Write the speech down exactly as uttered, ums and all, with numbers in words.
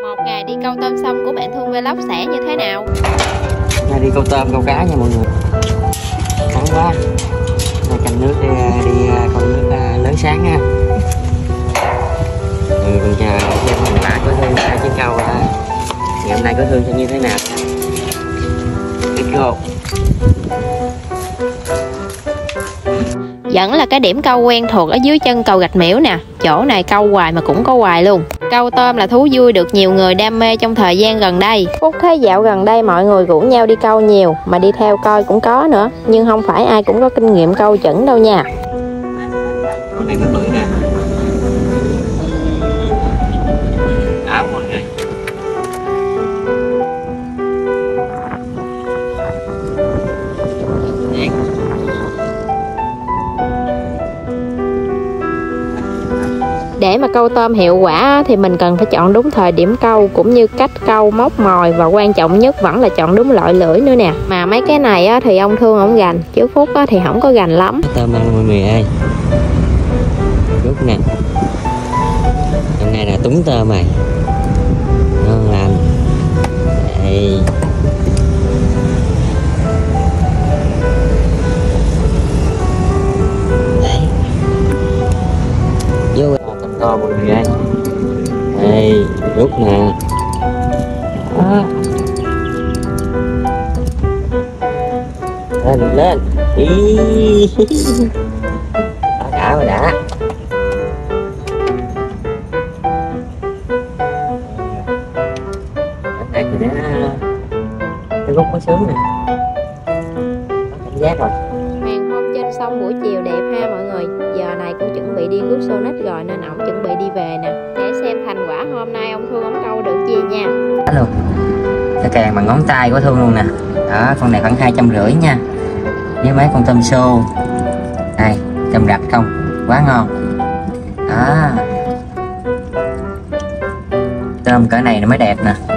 Một ngày đi câu tôm xong của bạn Thương Vlog sẽ như thế nào? Nay đi câu tôm câu cá nha mọi người. Nắng quá. Nay canh nước đi, đi câu nước lớn sáng ha. Ừ, mình chờ xem mình lại có Thương ra chiếc câu à. Ngày hôm nay có Thương sẽ như thế nào? Let's go. Vẫn là cái điểm câu quen thuộc ở dưới chân cầu Gạch Miễu nè. Chỗ này câu hoài mà cũng có hoài luôn. Câu tôm là thú vui được nhiều người đam mê trong thời gian gần đây. Phúc thấy dạo gần đây mọi người rủ nhau đi câu nhiều, mà đi theo coi cũng có nữa. Nhưng không phải ai cũng có kinh nghiệm câu chuẩn đâu nha. Con này nó bự nè. Áo mọi người. Để mà câu tôm hiệu quả thì mình cần phải chọn đúng thời điểm câu, cũng như cách câu, móc mồi, và quan trọng nhất vẫn là chọn đúng loại lưỡi nữa nè. Mà mấy cái này á, thì ông Thương ổng gành, chứ Phúc á, thì không có gành lắm. Tôm ăn mọi người ơi. Rút nè. Hôm nay là túng tôm rồi. Ngon lành. Đây. Vô con to mọi người ơi. Đây, rút nè. Đó. Lên lên. Ý. Đã rồi đã. Cái này thì nó cái rút có sướng nè. Có cảm giác rồi. Hoàng hôn trên sông buổi chiều đẹp ha mọi người. Giờ này cũng chuẩn bị đi rước Sonic rồi nên ổng chuẩn bị đi về nè. Để xem thành quả hôm nay ông Thương ổng câu được gì nha. Đó luôn. Cái càng bằng ngón tay của Thương luôn nè. Đó, con này khoảng hai trăm rưỡi nha. Với mấy con tôm xô. Đây, tôm rạch không? Quá ngon. Đó. Tôm cỡ này nó mới đẹp nè.